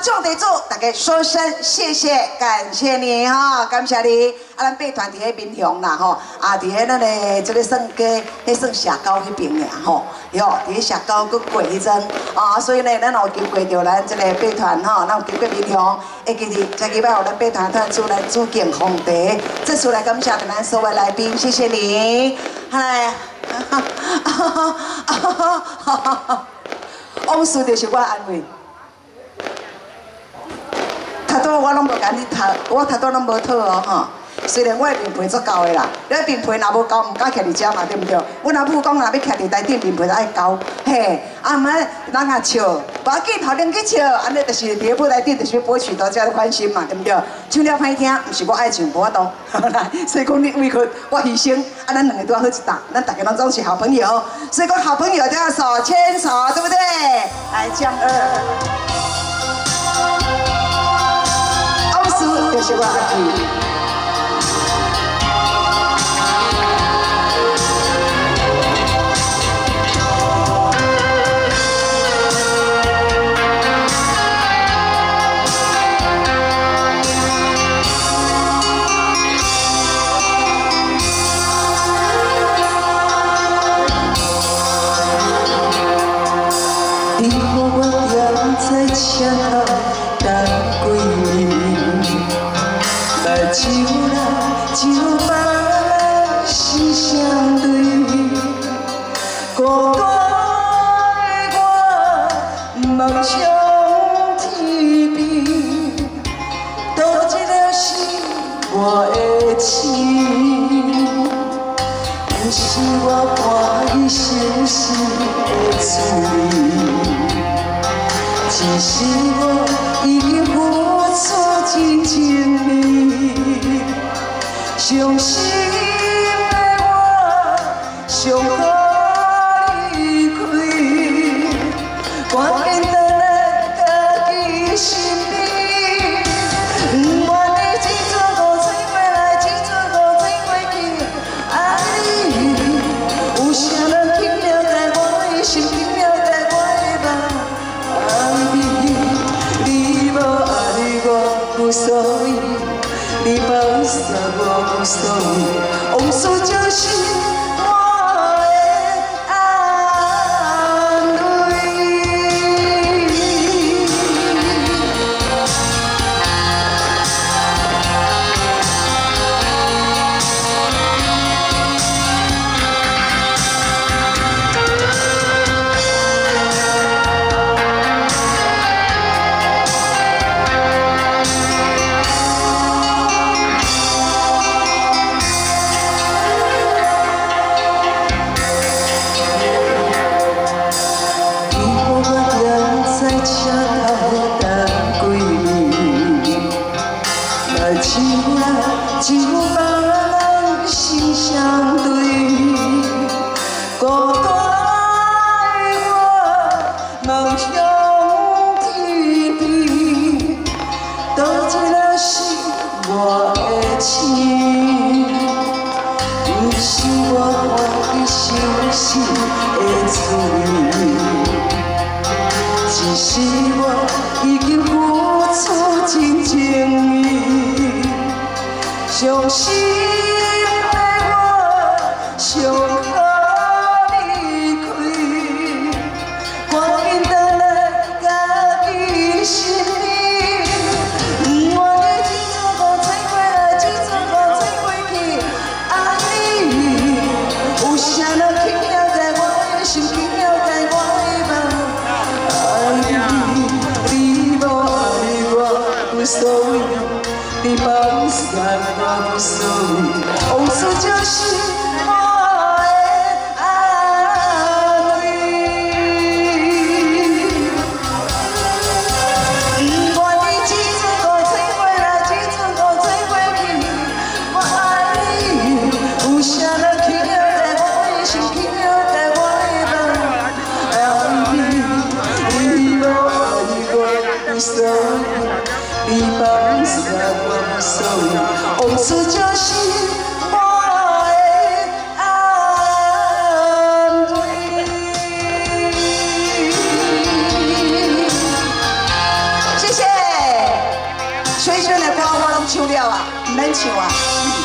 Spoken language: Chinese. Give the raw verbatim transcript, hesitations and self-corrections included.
众地主，大家说声谢谢，感谢你哈，感谢你。啊，咱备团伫迄民雄啦吼，啊，伫迄咱个即个算过，迄算社高迄边尔吼，哟，伫迄社高佮过迄阵啊，所以呢，咱有经过着咱即个备团吼，咱有经过民雄，会记日再去摆互咱备团团主来主敬皇帝，这次来感谢咱所有来宾，谢谢你，嗨。往事就是我安慰。头拄我拢无甲你读，我头拄拢无讨哦吼。虽然我的面皮足厚的啦，你面皮若无厚，唔敢徛伫遮嘛，对不对？阮阿母讲，若要徛伫台顶，面皮就爱厚，嘿，啊毋免人也笑，无要紧，互人去笑，安尼就是伫舞台顶，就是要博取大家的欢心嘛，对不对？唱了歹听，毋是我爱唱，无法度，来，所以讲你委屈，我牺牲，啊，咱两个拄啊好一搭，咱大家拢总是好朋友，所以讲好朋友都要手牵手，对不对？来，降二，往事就是我安慰。 车头等几年，来酒来酒吧心相对，孤单的我梦想天边，多一个是我的情，不是我伴伊相思的滋味。 只是我已经付出真情意，伤心的我想可离开，我愿等来家己身边，不愿你一阵雨吹过来，一阵雨吹过去，爱你有啥人轻了在我的心，轻了在我的梦。 无所谓，你放下我无所谓，往事就是我的安慰。酒吧人心相对，孤单的我梦想天边，多一个是我的情，不是我伴伊相思的滋味，只是我已经付出真情意。 伤心的我，想可离开，我愿等来家己身边，不愿你一阵雨吹过来，一阵雨吹过去，爱你有啥人轻了在我的心，轻了在我的梦，爱你，你无爱我无所谓。 你放下我无所谓，往事就是我的安慰。不愿你一阵雨吹过来，一阵雨吹过去，我爱你，有啥人轻了在我的心，轻了在我的梦，爱你，你无爱我无所谓。 你放下我无所谓，往事就是我的安慰。谢谢。 水准的歌我拢唱了啊，唔免唱啊。